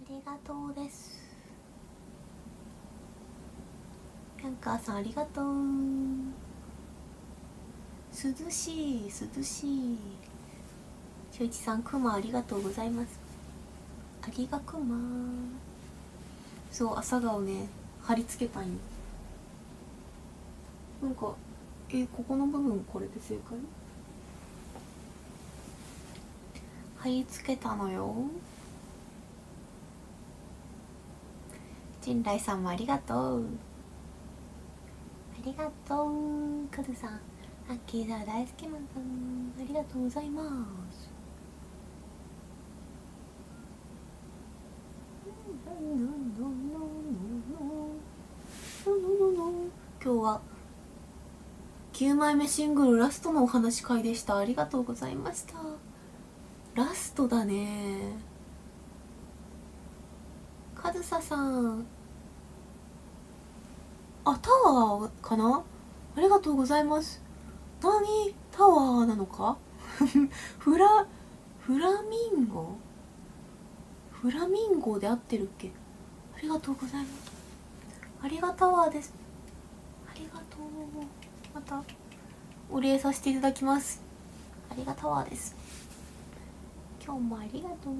りがとうです。ヤンカーさんありがとう。涼しい涼しい。しょいちさんクマありがとうございます。ありがくま。そう朝顔ね貼り付けたんよ。なんかここの部分これで正解？貼り付けたのよ。陣来さんもありがとう。ありがとう。カズさんアッキーさん大好きマンさんありがとうございます。今日は9枚目シングルラストのお話会でした。ありがとうございました。ラストだね。かずささんタワーかな。ありがとうございます。何タワーなのかフラミンゴで合ってるっけ。ありがとうございます。ありがタワーです。ありがとう。またお礼させていただきます。ありがタワーです。今日もありがとうね。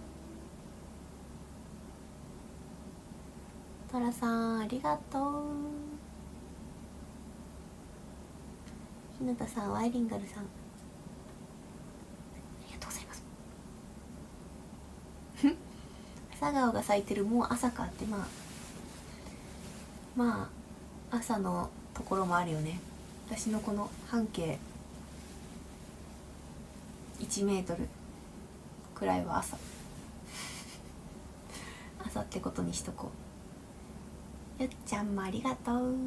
トラさんありがとう。ひなたさんワイリンガルさんありがとうございます。朝顔が咲いてる。もう朝かって。まあ朝のところもあるよね。私のこの半径1メートルくらいは朝ってことにしとこう。ゆっちゃんもありがとう。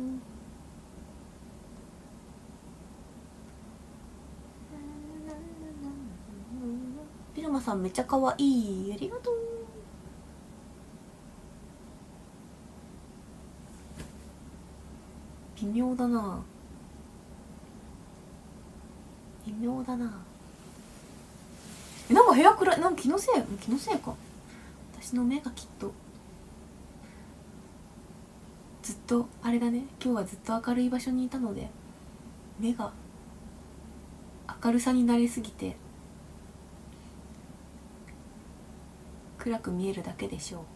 ビルマさんめっちゃかわいい。ありがとう。微妙だな。なんか部屋暗い。なんか気のせいか。私の目がきっとずっとあれだね。今日はずっと明るい場所にいたので目が明るさに慣れすぎて暗く見えるだけでしょう。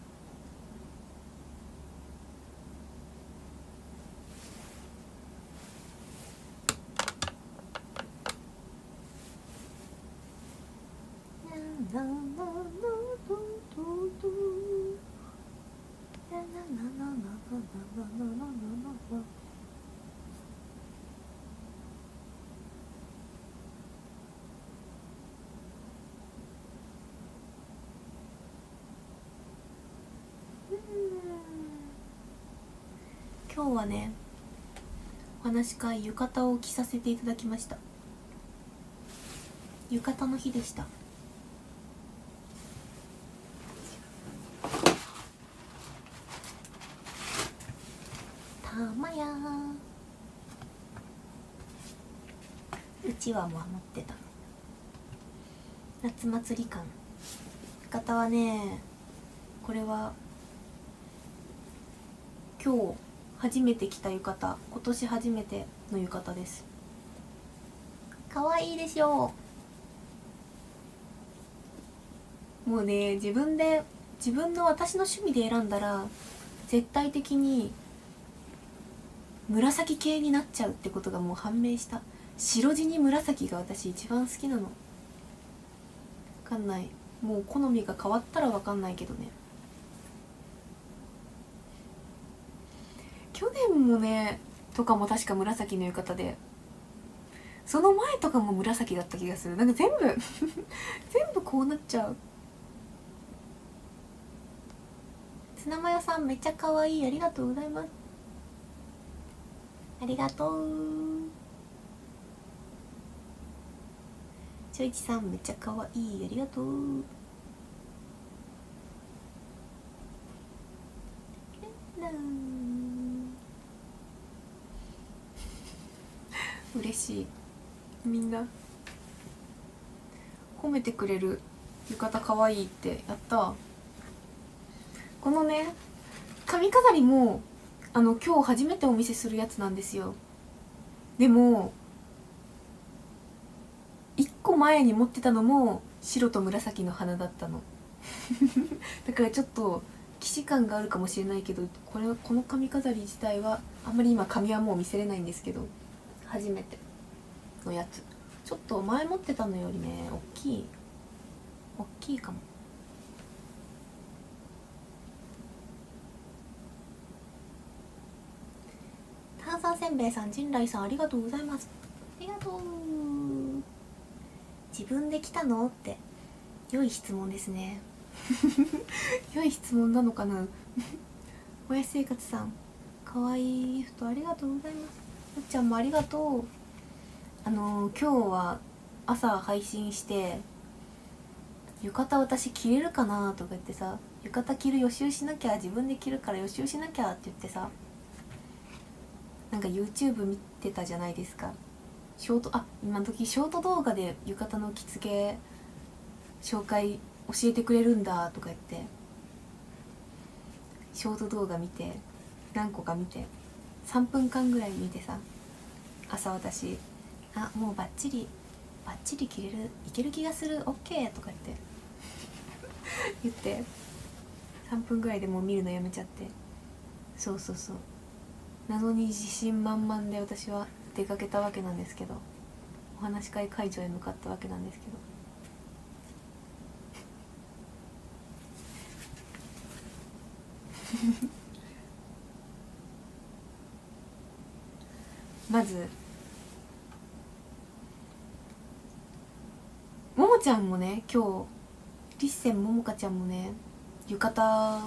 今日はねお話し会浴衣を着させていただきました。浴衣の日でした。たまやうちわも持ってた。夏祭り感。浴衣はねこれは今日初めて着た浴衣。今年初めての浴衣です。かわいいでしょう。もうね自分の私の趣味で選んだら絶対的に紫系になっちゃうってことがもう判明した。白地に紫が私一番好きなの。分かんない。もう好みが変わったら分かんないけどね。去年もねとかも確か紫の浴衣で、その前とかも紫だった気がする。なんか全部全部こうなっちゃう。ツナマヨさんめっちゃ可愛い。ありがとうございます。ありがとう。ちょいちさんめっちゃ可愛い。ありがとう。嬉しい。みんな褒めてくれる。浴衣可愛いって。やった。 このね髪飾りも今日初めてお見せするやつなんですよ。でも1個前に持ってたのも白と紫の花だったのだからちょっと既視感があるかもしれないけど、この髪飾り自体はあんまり今髪はもう見せれないんですけど、初めてのやつ。ちょっと前持ってたのよりね大きいかも。炭酸せんべいさん、陣来さん、ありがとうございます。ありがとう。自分で来たのって良い質問ですね良い質問なのかなおやし生活さん、かわいいギフトありがとうございます。むっちゃんもありがとう。今日は朝配信して浴衣私着れるかなとか言ってさ、浴衣着る予習しなきゃ、自分で着るから予習しなきゃって言ってさ、なんか YouTube 見てたじゃないですか。今時ショート動画で浴衣の着付け紹介教えてくれるんだとか言ってショート動画見て、何個か見て3分間ぐらい見てさ、朝私もうバッチリ着れる、いける気がする、 OK とか言って3分ぐらいでもう見るのやめちゃって、そう謎に自信満々で私は出かけたわけなんですけど、お話し会会場へ向かったわけなんですけどまずももちゃんもね、今日リッセンももかちゃんもね浴衣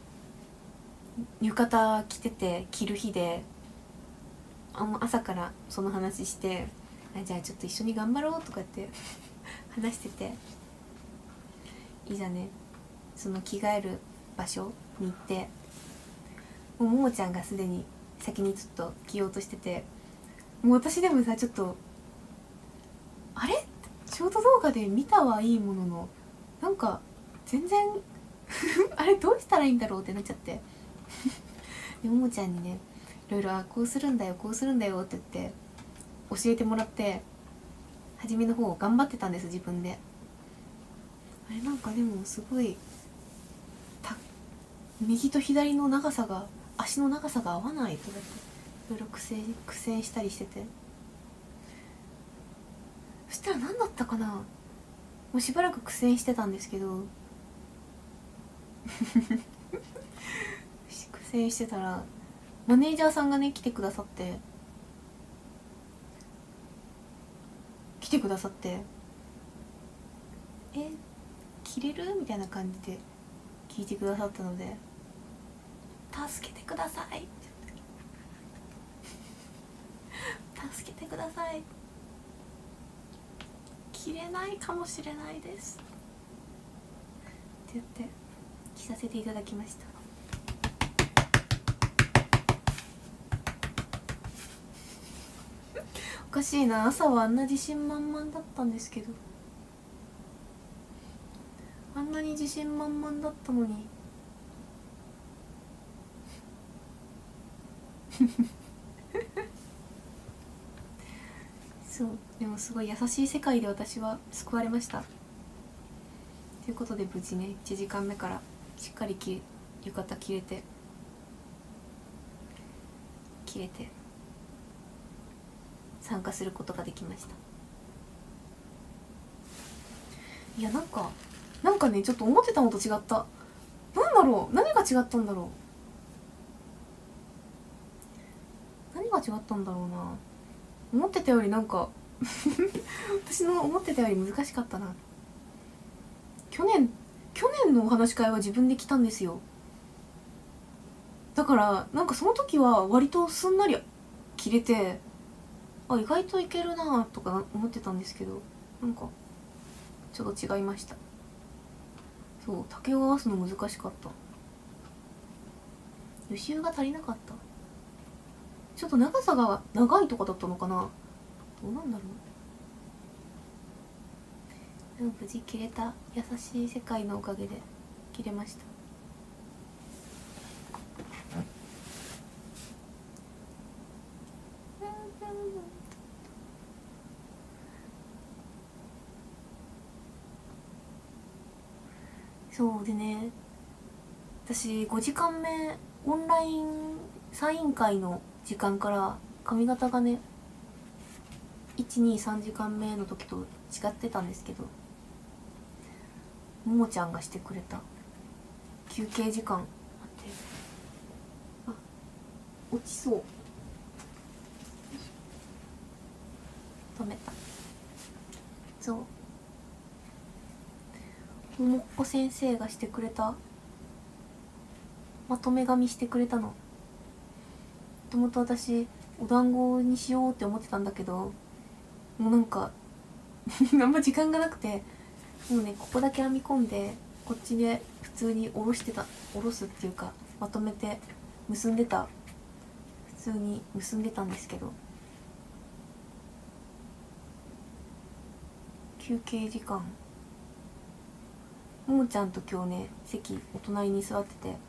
着てて、着る日で朝からその話して、じゃあちょっと一緒に頑張ろうとかって話してて、いざねその着替える場所に行って、ももちゃんがすでに先にちょっと着ようとしてて、もう私でもさちょっとあれショート動画で見たはいいものの、なんか全然あれどうしたらいいんだろうってなっちゃってでももちゃんにねいろいろこうするんだよこうするんだよって言って教えてもらって、初めの方頑張ってたんです、自分で。あれなんかでもすごい右と左の長さが、足の長さが合わないとか言っていろいろ苦戦したりしてて、そしたら何だったかな、もうしばらく苦戦してたんですけど苦戦してたらマネージャーさんがね来てくださって着れるみたいな感じで聞いてくださったので、助けてくださいって助けてください、着れないかもしれないですって言って着させていただきました。おかしいな、朝はあんな自信満々だったんですけど、あんなに自信満々だったのにそう、でもすごい優しい世界で私は救われました。ということで無事ね1時間目からしっかり浴衣着れて参加することができました。いやなんかねちょっと思ってたのと違った。なんだろう、何が違ったんだろう、何が違ったんだろうな。思ってたよりなんか私の思ってたより難しかったな。去年のお話し会は自分で来たんですよ。だからなんかその時は割とすんなり着れて、意外といけるなとか思ってたんですけど、なんかちょっと違いました。そう、丈を合わすの難しかった。予習が足りなかった。ちょっと長さが長いとかだったのかな、どうなんだろう。でも無事着れた、優しい世界のおかげで着れました。 そうでね、私5時間目オンラインサイン会の時間から髪型がね123時間目の時と違ってたんですけど、ももちゃんがしてくれた休憩時間。待って、あ、落ちそう、止めた。そうももっこ先生がしてくれたまとめ髪してくれたの。もともと私お団子にしようって思ってたんだけど、もうなんかあんま時間がなくて、もうねここだけ編み込んでこっちで普通に下ろすっていうかまとめて普通に結んでたんですけど、休憩時間ももちゃんと今日ね席お隣に座ってて、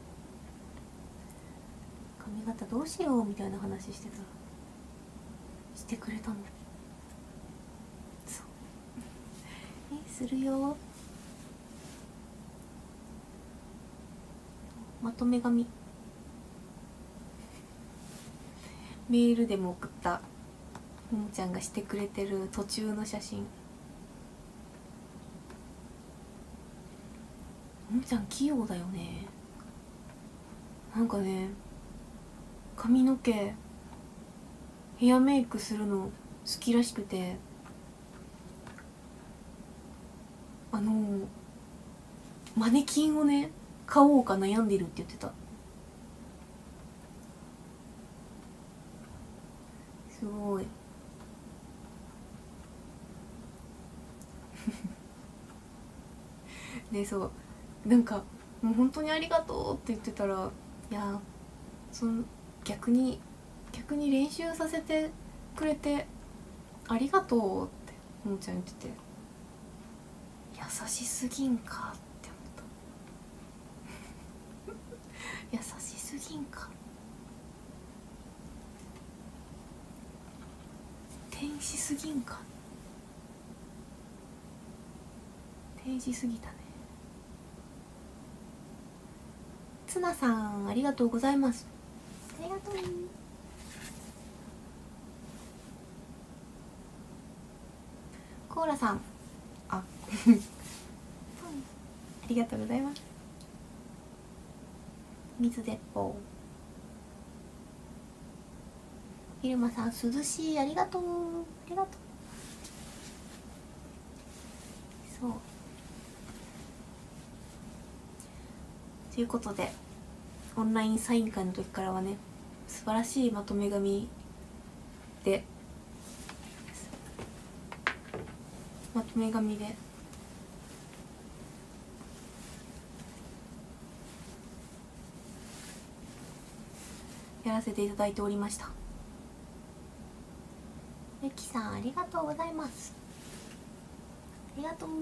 髪型どうしようみたいな話してたらしてくれたの。そうするよ、まとめ髪メールでも送った、ももちゃんがしてくれてる途中の写真。ももちゃん器用だよね。なんかね髪の毛ヘアメイクするの好きらしくて、マネキンをね買おうか悩んでるって言ってた。すごいで、そうなんかもう本当にありがとうって言ってたら、いや逆に練習させてくれてありがとうってももちゃん言ってて、優しすぎんかって思った優しすぎんか、天使すぎんか、天使すぎたね。ツナさんありがとうございます。ありがとう。コーラさんありがとうございます。水鉄砲イルマさん涼しい、ありがとう、ありがとう。そうということでオンラインサイン会の時からはね素晴らしいまとめ髪でやらせていただいておりました。ゆきさんありがとうございます。ありがとう。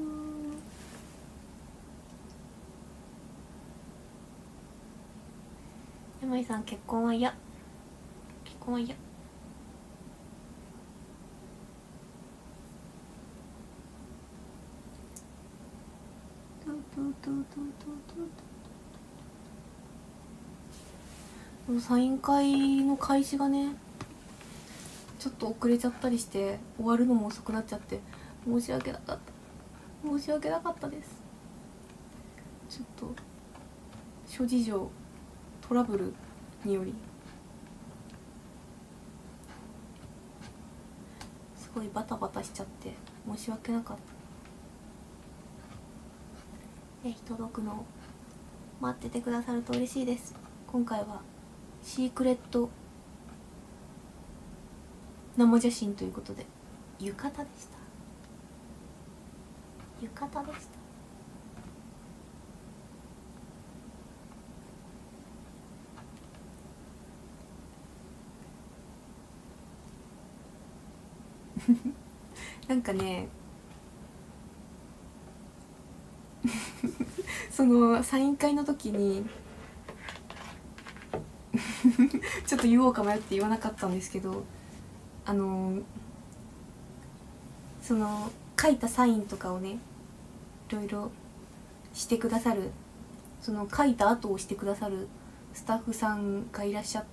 山井さん結婚は嫌、結婚は嫌。サイン会の開始がねちょっと遅れちゃったりして終わるのも遅くなっちゃって申し訳なかったです。ちょっと諸事情トラブルによりすごいバタバタしちゃって申し訳なかった。届くの待っててくださると嬉しいです。今回はシークレット生写真ということで浴衣でした。なんかねそのサイン会の時にちょっと言おうか迷って言わなかったんですけど、その書いたサインとかをねいろいろしてくださる、その書いた後をしてくださるスタッフさんがいらっしゃって、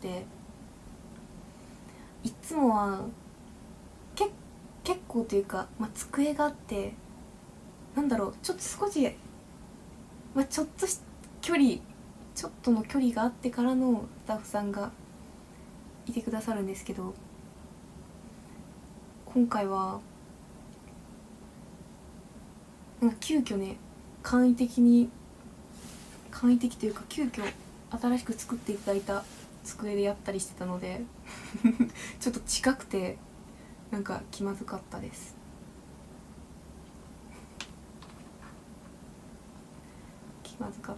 いつもは結構というか、机があって、なんだろう、ちょっと少し、ちょっとの距離があってからのスタッフさんがいてくださるんですけど、今回はなんか急遽ね、簡易的というか急遽新しく作っていただいた机でやったりしてたのでちょっと近くてなんか気まずかったです。気まずかった。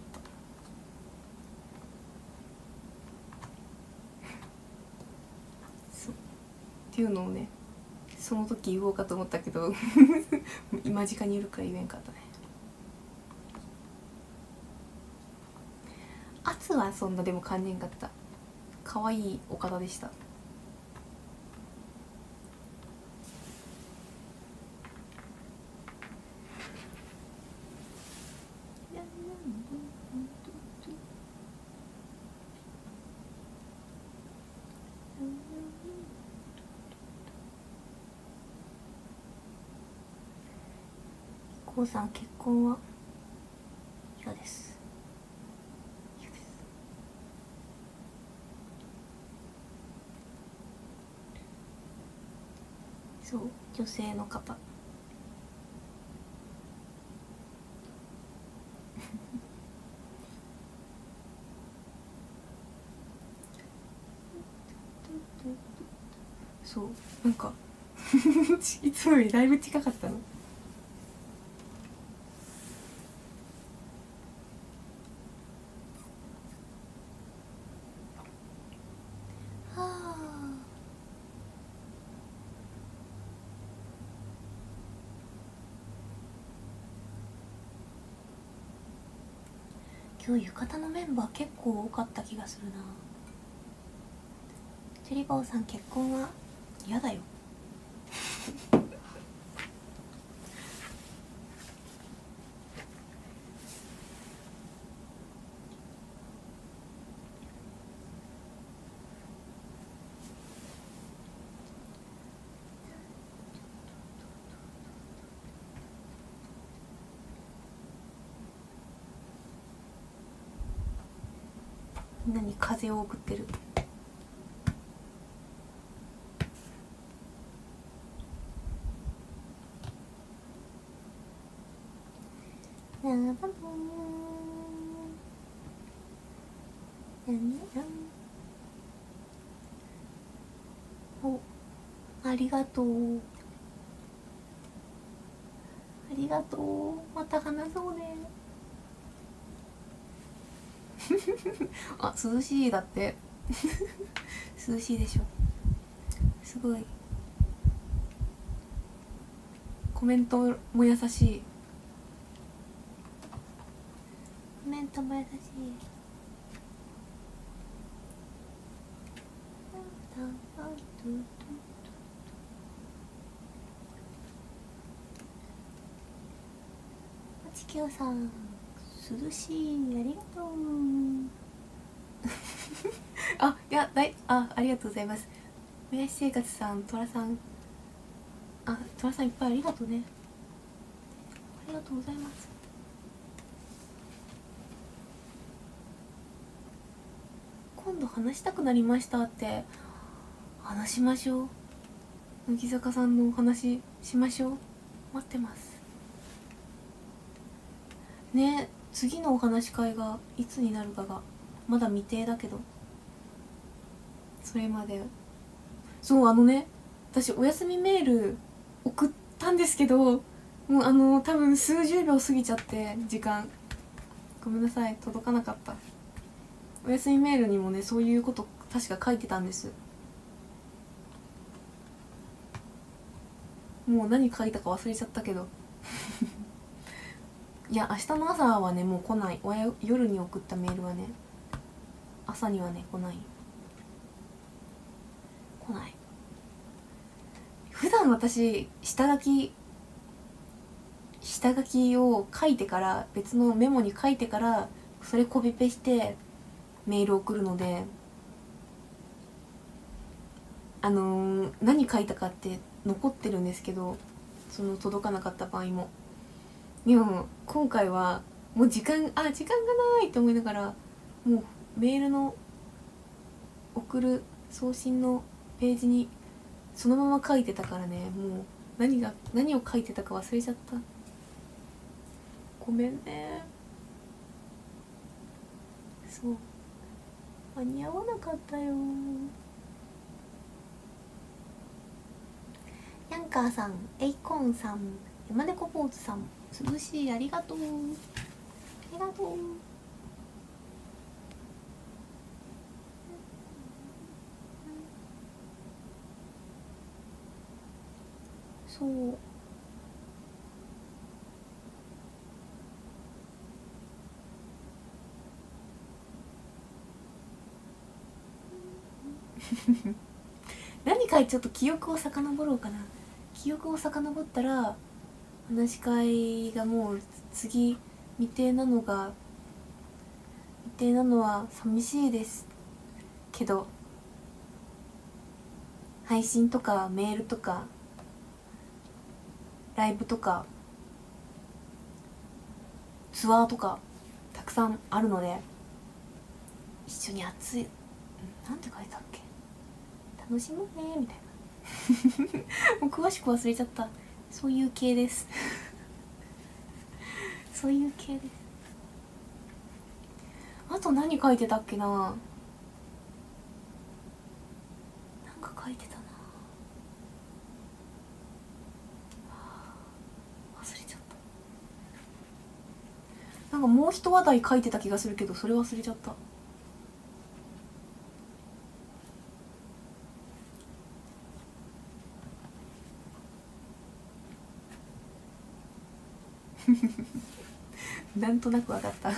そうっていうのをね、その時言おうかと思ったけど間近にいるから言えんかったね。圧はそんなでも感じんかった。可愛いお方でした。こうさん、結婚は嫌です。そう、女性の方そうなんかいつもよりだいぶ近かったの。今日浴衣のメンバー結構多かった気がするな。チェリバオさん、結婚は嫌だよみんなに風を送ってる。お、ありがとう。ありがとう。また話そうねあ、涼しいだって涼しいでしょ。すごいコメントも優しい。コメントも優しい。ちきゅうさん、涼しい、ありがとうありがとうございます。もやし生活さん、トラさん、トラさんいっぱいありがとうね。ありがとうございます。今度話したくなりましたって話しましょう。乃木坂さんのお話しましょう。待ってますね。次のお話し会がいつになるかがまだ未定だけど、それまで。そう、私お休みメール送ったんですけど、もう多分数十秒過ぎちゃって時間、ごめんなさい、届かなかった。お休みメールにもね、そういうこと確か書いてたんです。もう何書いたか忘れちゃったけどいや、明日の朝はね、もう来ない。夜に送ったメールはね、朝にはね、来ない。普段私下書き下書きを書いてから、別のメモに書いてからそれコピペしてメール送るので、何書いたかって残ってるんですけど、その届かなかった場合も。でも今回はもう時間がないって思いながら、もうメールの送る送信のページにそのまま書いてたからね、もう何を書いてたか忘れちゃった。ごめんね。そう間に合わなかったよ。ヤンカーさん、エイコーンさん、山猫ポーズさん、涼しい、ありがとう、ありがとう。そう何かちょっと記憶を遡ろうかな。記憶を遡ったら、話し会がもう次未定なのは寂しいですけど、配信とかメールとかライブとかツアーとかたくさんあるので、一緒に熱い、なんて書いたっけ、楽しもうねみたいなもう詳しく忘れちゃった。そういう系ですそういう系です。あと何書いてたっけな。なんか書いてたな、忘れちゃった。なんかもう一話題書いてた気がするけど、それ忘れちゃったなんとなく分かった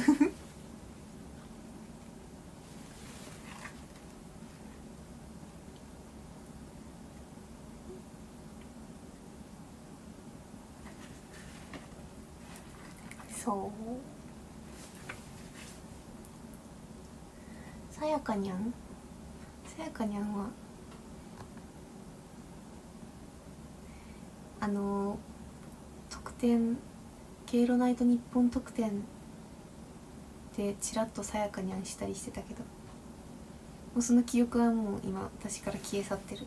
さやかにゃんは特典ケイロナイト日本特典でチラッとさやかにゃんしたりしてたけど、もうその記憶はもう今私から消え去ってる。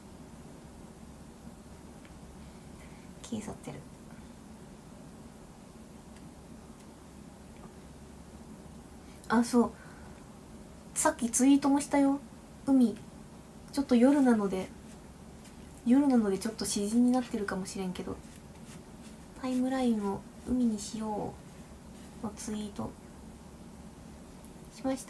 あ、そう、さっきツイートもしたよ。海ちょっと夜なのでちょっと詩人になってるかもしれんけど、タイムラインを海にしようのツイートしました。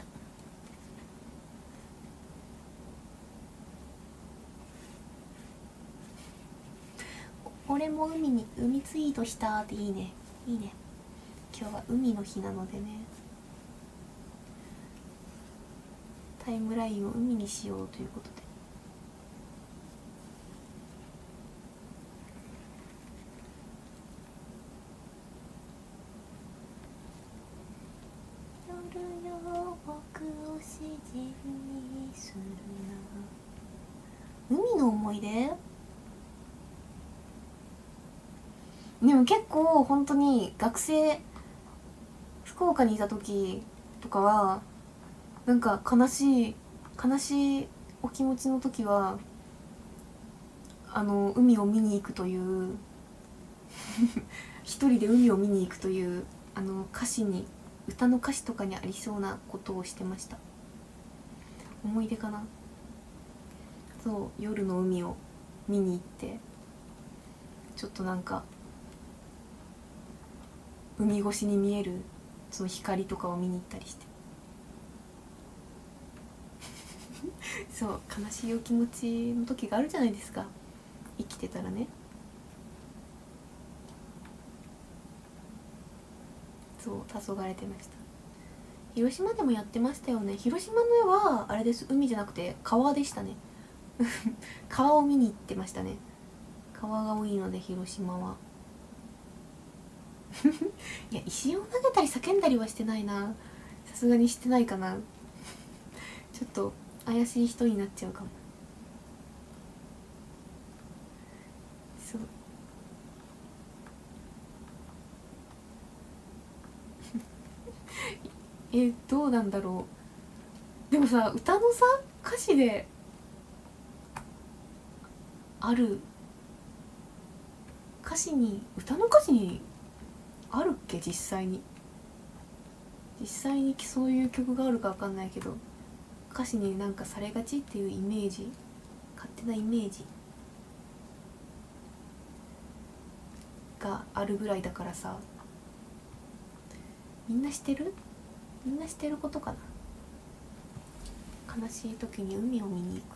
俺も海ツイートしたっていいね。今日は海の日なのでね、タイムラインを海にしようということで。夜よ僕を詩人にするな。海の思い出でも結構本当に福岡にいた時とかは、なんか悲しいお気持ちの時は海を見に行くという一人で海を見に行くという歌の歌詞とかにありそうなことをしてました。思い出かな。そう、夜の海を見に行って、ちょっとなんか海越しに見えるその光とかを見に行ったりしてそう悲しいお気持ちの時があるじゃないですか、生きてたらね。そう黄昏れてました。広島でもやってましたよね。広島の絵はあれです、海じゃなくて川でしたね川を見に行ってましたね。川が多いので広島は。 いや石を投げたり叫んだりはしてないな。さすがにしてないかな。ちょっと怪しい人になっちゃうかも。そうどうなんだろう。でもさ、歌のさ歌詞である歌の歌詞にあるっけ、実際にそういう曲があるかわかんないけど、歌詞になんかされがちっていうイメージ、勝手なイメージがあるぐらいだからさ、みんな知ってることかな。悲しい時に海を見に行く。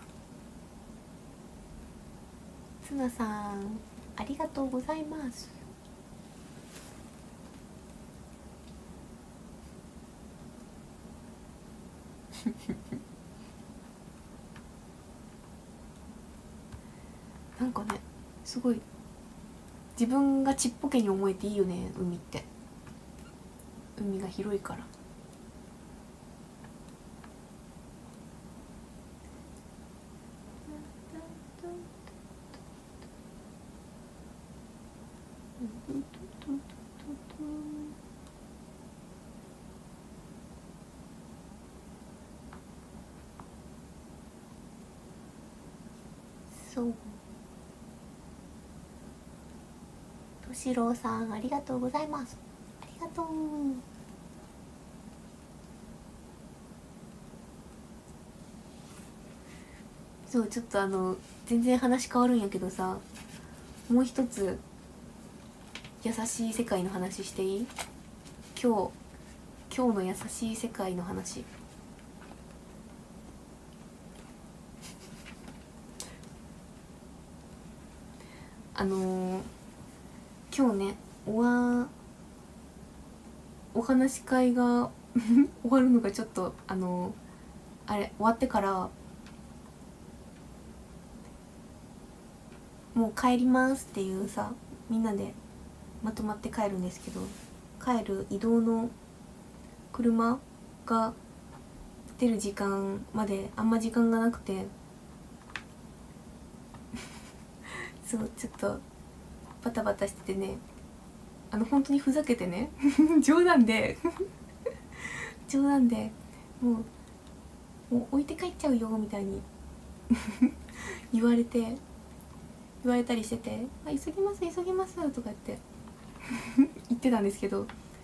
ツナさんありがとうございます。なんかね、すごい自分がちっぽけに思えていいよね、海って。海が広いから。そう。としろうさんありがとうございます。ありがとう。そう、ちょっと全然話変わるんやけどさ、もう一つ優しい世界の話していい？今日の優しい世界の話。今日ね、お話し会が終わるのがちょっとあれ終わってからもう帰りますっていうさ、みんなでまとまって帰るんですけど、帰る移動の車が出る時間まであんま時間がなくてそうちょっとバタバタしててね、本当にふざけてね冗談でもう置いて帰っちゃうよみたいに言われたりしてて「あ、急ぎます急ぎます」とかって言ってたんですけど、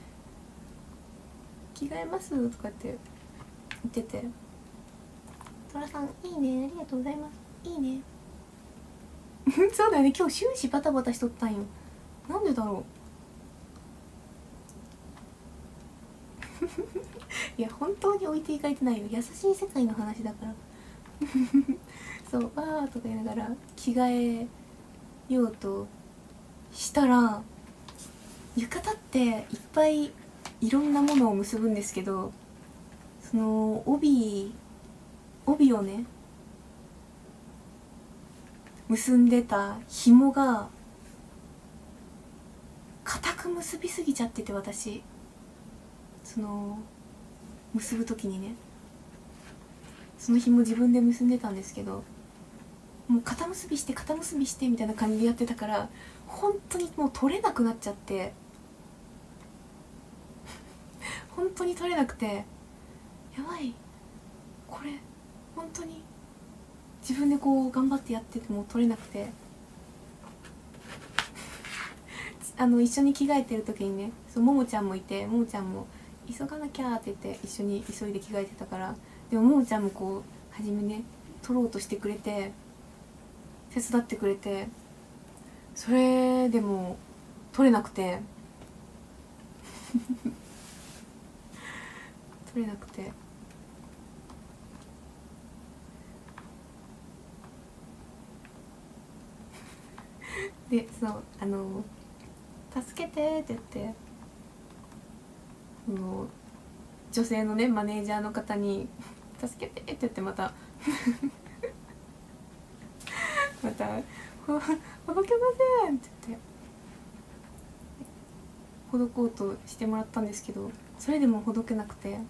着替えますとかって言ってて、トラさんいいね、ありがとうございます、いいねそうだよね、今日終始バタバタしとったんよ。なんでだろういや本当に置いていかれてないよ、優しい世界の話だからそう「わー」とか言いながら着替えようとしたら、浴衣っていっぱいいろんなものを結ぶんですけど、その帯をね結んでた紐が固く結びすぎちゃってて、私その結ぶ時にね、その紐自分で結んでたんですけど、もう固結びしてみたいな感じでやってたから、本当にもう取れなくなっちゃって本当に取れなくて、やばい、これ本当に自分でこう頑張ってやってても取れなくて一緒に着替えてる時にね、ももちゃんもいて、ももちゃんも急がなきゃって言って一緒に急いで着替えてたから、でもももちゃんもこう初めね取ろうとしてくれて手伝ってくれて、それでも取れなくて取れなくてで、そう助けてって言って、女性のねマネージャーの方に助けてって言って、またまた「ほどけません」って言ってほどこうとしてもらったんですけど、それでもほどけなくて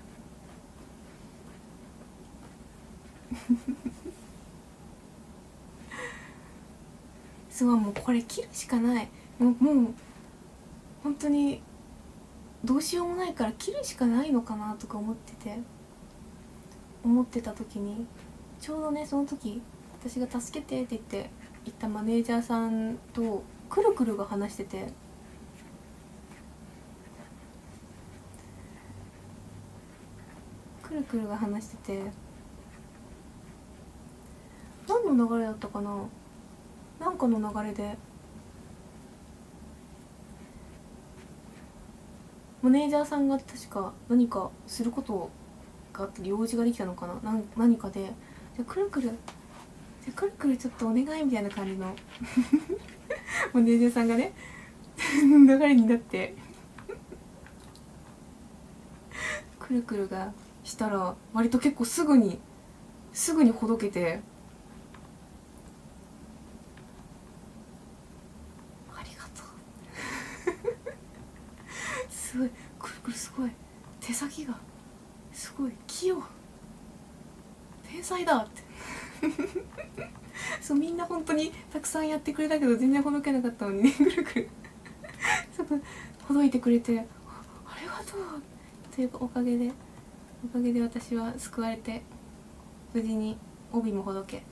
すごい、もうこれ切るしかない。もう本当にどうしようもないから切るしかないのかなとか思ってた時に、ちょうどね、その時私が「助けて」って言ったマネージャーさんとくるくるが話してて、何の流れだったかな、なんかの流れでマネージャーさんが確か何かすることがあって用事ができたのかな、何かで「じゃあくるくるちょっとお願い」みたいな感じのマネージャーさんがね流れになってくるくるがしたら割と結構すぐにほどけて、ありがとうすごい、くるくるすごい、手先がすごい器用、天才だってそう、みんな本当にたくさんやってくれたけど全然ほどけなかったのにね、くるくるちょっとほどいてくれて、ありがとうというおかげで私は救われて、無事に帯もほどけ、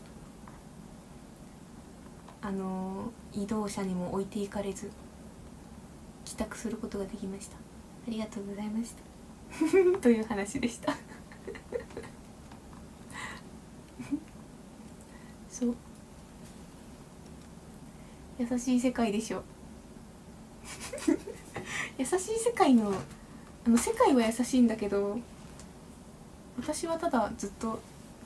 移動車にも置いていかれず帰宅することができました。ありがとうございましたという話でしたそう、優しい世界でしょ優しい世界の世界は優しいんだけど、私はただずっと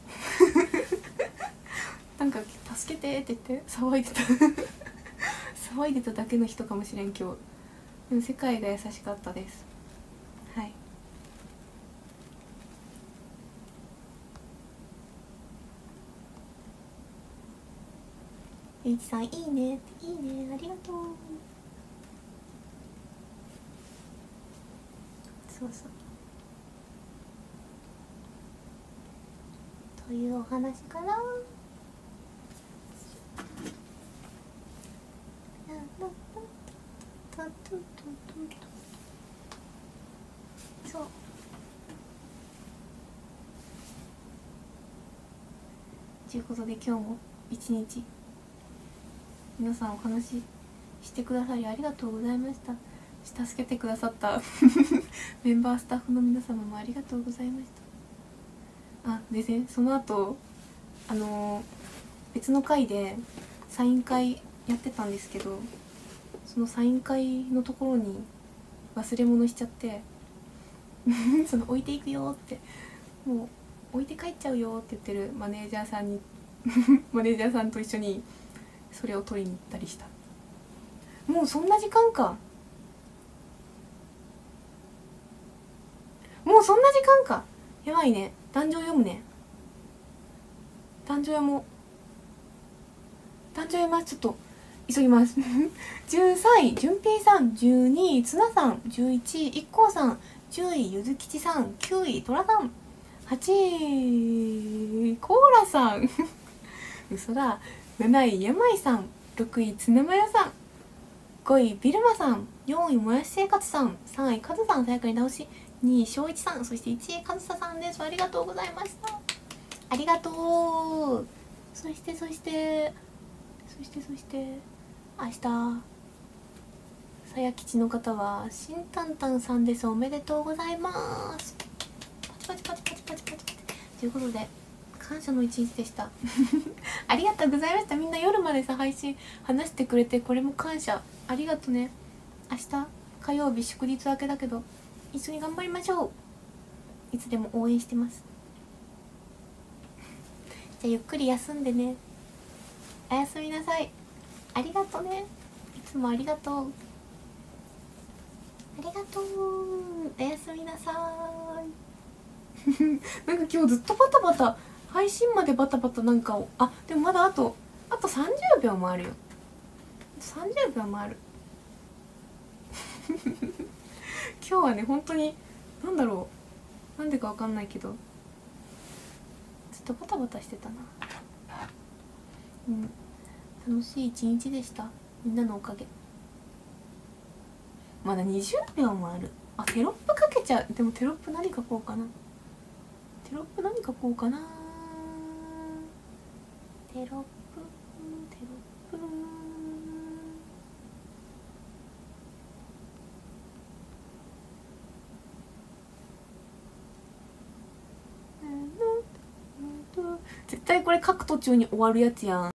なんか「助けて」って言って騒いでただけの人かもしれん今日。でも世界が優しかったです。はい。H さんいいね、いいね、ありがとう。そうというお話かな。そうということで、今日も一日皆さんお話ししてくださりありがとうございました。助けてくださったメンバースタッフの皆様もありがとうございました。あ、でね、その後別の回でサイン会やってたんですけど、そのサイン会のところに忘れ物しちゃってその置いていくよって、もう置いて帰っちゃうよって言ってるマネージャーさんにマネージャーさんと一緒にそれを取りに行ったりした。もうそんな時間か、もうそんな時間か、やばいね。壇上読むね。壇上読もう。壇上読みます。ちょっと急ぎます13位じゅんぴーさん、12位つなさん、11位いっこうさん、10位ゆずきちさん、9位とらさん、8位コーラさん嘘だ、7位やまいさん、6位つなまやさん、5位ビルマさん、4位もやし生活さん、3位カズさん、早くに直し、2位しょういちさん、そして1位かずささんです。ありがとうございました。ありがとう。そして明日さやきちの方はしんたんたんさんです。おめでとうございます。パチパチということで感謝の一日でしたありがとうございました。みんな夜までさ配信話してくれて、これも感謝、ありがとね。明日火曜日祝日明けだけど一緒に頑張りましょう。いつでも応援してますじゃあゆっくり休んでね。おやすみなさい。ありがとね、いつもありがとう。ありがとう。おやすみなさいなんか今日ずっとバタバタ、配信までバタバタなんかを、あ、でもまだあと30秒もあるよ。30秒もある今日はね本当になんだろう、なんでかわかんないけどずっとバタバタしてたな。楽しい一日でした。みんなのおかげ。まだ20秒もある。あ、テロップかけちゃう。でもテロップ何書こうかな。テロップ何書こうかな。テロップテロップ絶対これ書く途中に終わるやつやん。